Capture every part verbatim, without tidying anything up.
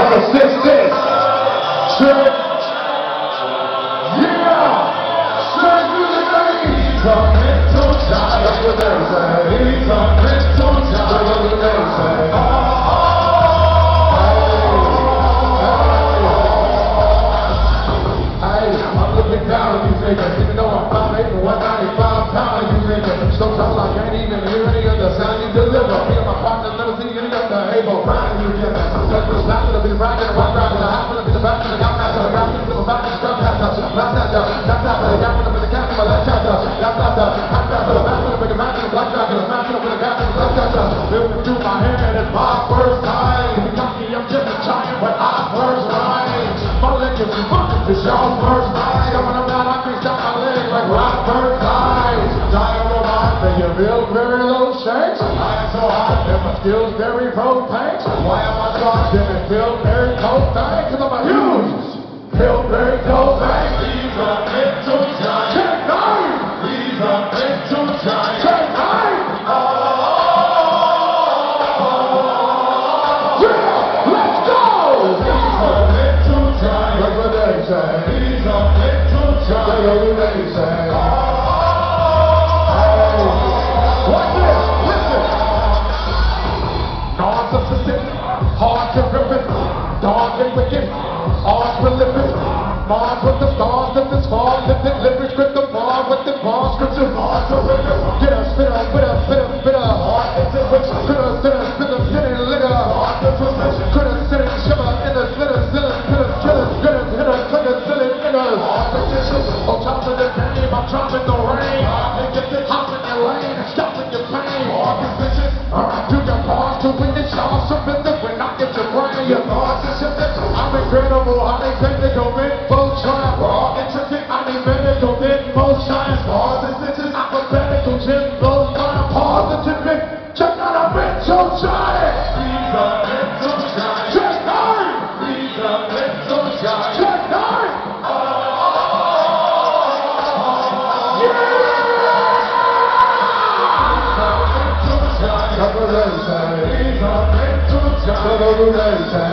Assistance. Check. Yeah. Check to the name. He's a mental child. That's what they say. He's a mental child. That's what they say. Oh, hey, hey, I'm looking down on you niggas. Even though I'm five eight and one ninety-five pounds, you niggas. Sometimes I can't even hear any of the sound you deliver. Me and my partner never see any of the able. Brian, you get that. That's what's back to be rocking and one rocking. I happen to be the back of the gap. That's the gap. That's the back of the gap. That's the that's not the that's not the gap. That's the gap. But that's not the that's not the that's not the back of the big man. The black guy. The man with the gap. That's not the living through my head. It's my first time. You got me. I'm just a giant when I first ride. My leg is fucking to show first ride. When I'm down, I can stop my leg like rock first ride. Giant robot. You feel very low shanks. I am so hot that my skills very propane. Why am I soft and it feels very cold thing? Cause I'm a huge, feel very cold thing. He's a mental giant. Check nine. He's a mental giant. Check nine. Oh, yeah, let's go. He's a mental giant. That's what they say. He's a mental giant. That's what they say. Hard to rip it, dark and wicked, art prolific, Mars with the stars, with the stars, with the lyrics, with the bar, with the bar, scripture, hard to rip it, get a spitter, spitter, spitter, spitter, hard to rip it, spitter, spitter, spitter, spitter, litter, hard to rip it, critter, sitter, shiver, in a slitter, slitter, spitter, killer, spitter, hitter, clicker, silly, niggas, hard to rip it, on top of the game, I'm dropping the rain, hop in your lane, and stopping your pain, hard to rip it, alright, you got bars to win the show, some business. Your thoughts are shifting. I'm incredible, highly technical, info trying raw, intricate, I need medical, info shine, bars and stitches, alphabetical, gym, blows, line, positive, check out a mental giant. He's a mental giant. Check nine. He's a mental giant. Check nine. Oh, yeah. He's a mental giant. That's what they say. He's a mental giant. That's what they say.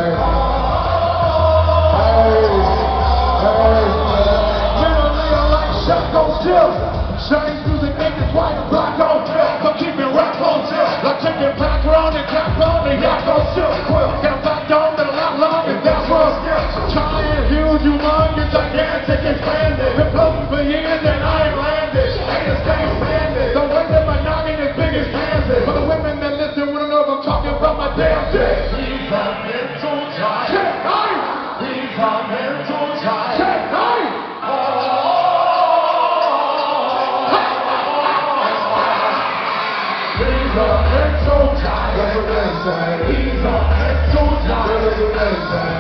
Shine through the naked white and black on film. So keep it rap on chill. Like chicken background and cap on and yak on chill. Got back down but a lot long and that's where I'm skilled. Giant, huge, humongous, gigantic, expanded. Been floating for years and I ain't landed. Haters can't stand it. The way that my noggin is big as Kansas. For the women that listen wanna know if I'm talking about my damn dick. He's a mental giant. Check nine. He's a mental giant. Check nine. He's a mental giant. That's what they say. He's a mental giant. That's what they say.